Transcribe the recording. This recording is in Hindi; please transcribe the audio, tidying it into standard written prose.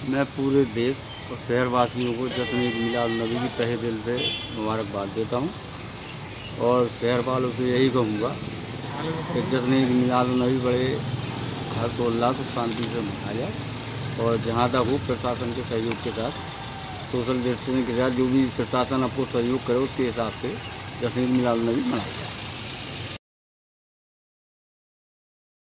मैं पूरे देश और शहरवासियों को जश्न ईद मिलाद नबी की तहे दिल से मुबारकबाद देता हूँ और शहर वालों से यही कहूँगा कि जश्न ईद मिलाद नबी बड़े हर्षोल्लास और शांति से मनाया जाए और जहाँ तक हो प्रशासन के सहयोग के साथ सोशल डिस्टेंसिंग के साथ जो भी प्रशासन आपको सहयोग करे उसके हिसाब से जश्न ईद मिलाद नबी मनाया जाए।